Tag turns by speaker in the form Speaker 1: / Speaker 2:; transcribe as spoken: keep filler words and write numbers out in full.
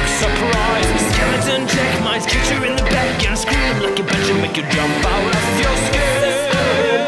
Speaker 1: surprise. Skeleton check might catch you in the back and scream like a bunch and make you jump out of your skin.